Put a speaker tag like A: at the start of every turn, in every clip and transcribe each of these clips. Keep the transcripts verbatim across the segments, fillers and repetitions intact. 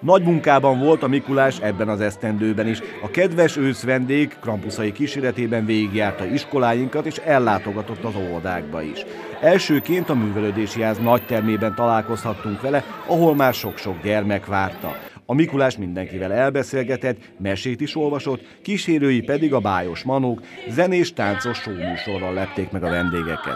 A: Nagy munkában volt a Mikulás ebben az esztendőben is. A kedves őszvendég krampuszai kíséretében végigjárta iskoláinkat és ellátogatott az óvodákba is. Elsőként a művelődési ház nagy termében találkozhattunk vele, ahol már sok-sok gyermek várta. A Mikulás mindenkivel elbeszélgetett, mesét is olvasott, kísérői pedig a bájos manók zenés, táncos showműsorral lepték meg a vendégeket.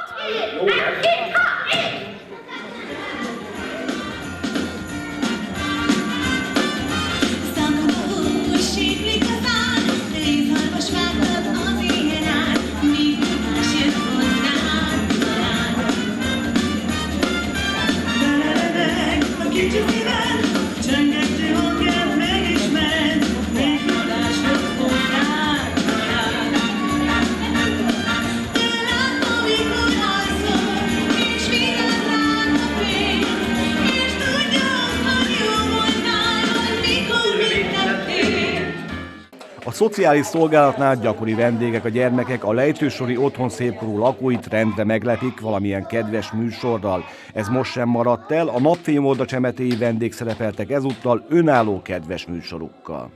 A: A szociális szolgálatnál gyakori vendégek a gyermekek, a lejtősori otthon szépkorú lakóit rendre meglepik valamilyen kedves műsorral. Ez most sem maradt el, a Napfényolda csemetéi vendég szerepeltek ezúttal önálló kedves műsorukkal.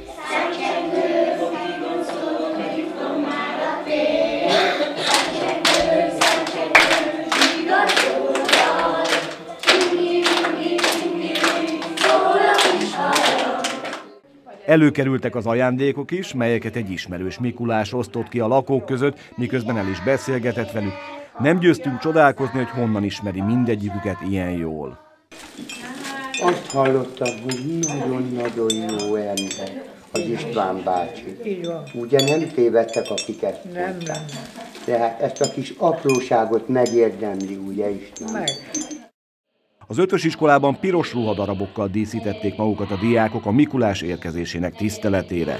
A: Előkerültek az ajándékok is, melyeket egy ismerős Mikulás osztott ki a lakók között, miközben el is beszélgetett velük. Nem győztünk csodálkozni, hogy honnan ismeri mindegyiküket ilyen jól.
B: Azt hallottam, hogy nagyon-nagyon jó ember az István bácsi. Ugye nem tévedtek, akik ezt
C: Nem,
B: mondták.
C: nem.
B: Tehát ezt a kis apróságot megérdemli, ugye István?
C: Meg.
A: Az ötös iskolában piros ruhadarabokkal díszítették magukat a diákok a Mikulás érkezésének tiszteletére.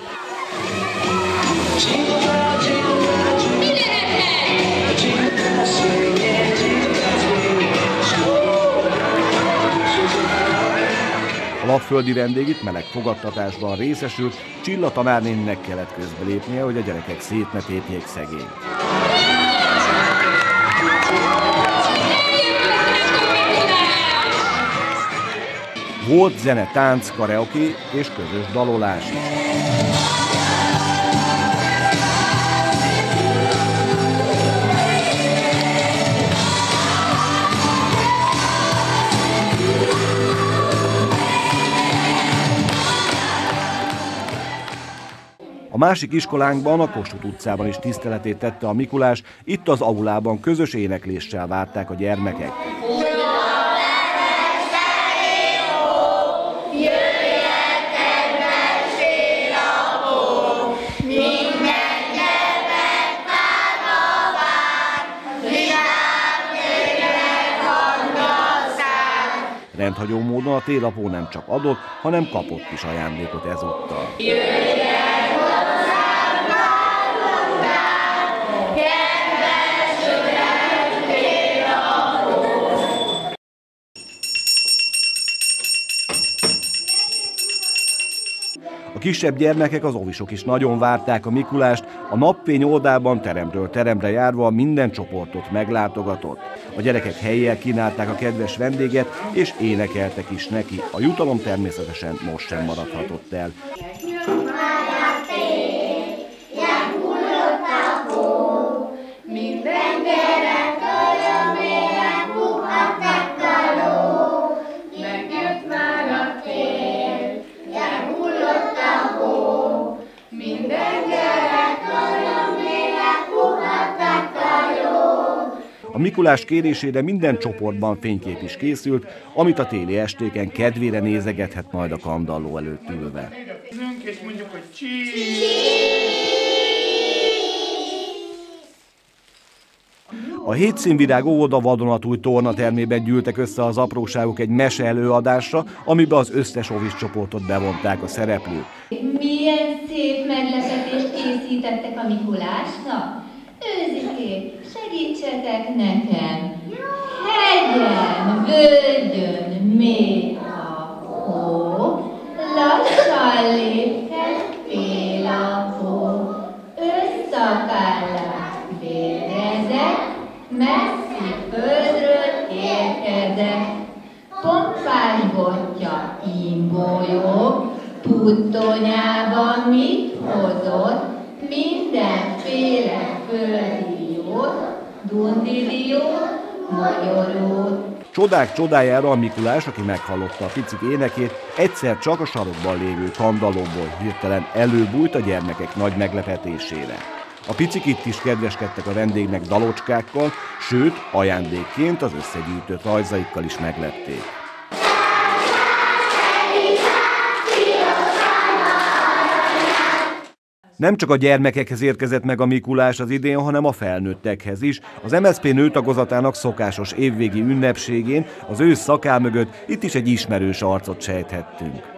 A: A lapföldi vendég itt meleg fogadtatásban részesült, Csilla tanárnéninek kellett közbelépnie, hogy a gyerekek szét ne tépjék szegényt. Volt zene, tánc, karaoke és közös dalolás is. A másik iskolánkban, a Kossuth utcában is tiszteletét tette a Mikulás, itt az aulában közös énekléssel várták a gyermekek. Rendhagyó módon a télapó nem csak adott, hanem kapott is ajándékot ezúttal. A kisebb gyermekek, az óvisok is nagyon várták a Mikulást, a Napfény oldalban teremről teremre járva minden csoportot meglátogatott. A gyerekek helyjel kínálták a kedves vendéget, és énekeltek is neki. A jutalom természetesen most sem maradhatott el. A Mikulás kérésére minden csoportban fénykép is készült, amit a téli estéken kedvére nézegethet majd a kandalló előtt ülve.
D: És mondjuk, hogy
A: A Hétszínvirág óvoda vadonatúj tornatermében gyűltek össze az apróságok egy mese előadásra, amiben az összes óvis csoportot bevonták a szereplők.
E: Milyen szép meglepetést készítettek a Mikulásnak? Őzikém, segítsetek nekem! Hegyen, völgyön, mély a hó, lassan léphet fél a hó, összakállák vérezek, messzi földről érkezek, pompás botja, imbolyó, Puttonyában mit hozott? Mindenféle földi jót, dundidiót, magyarót.
A: Csodák csodájára a Mikulás, aki meghallotta a picik énekét, egyszer csak a sarokban lévő kandallóból hirtelen előbújt a gyermekek nagy meglepetésére. A picik itt is kedveskedtek a vendégnek dalocskákkal, sőt, ajándékként az összegyűjtött rajzaikkal is meglepték. Nem csak a gyermekekhez érkezett meg a Mikulás az idén, hanem a felnőttekhez is. Az em es zé pé nőtagozatának szokásos évvégi ünnepségén az ősz szakál mögött itt is egy ismerős arcot sejthettünk.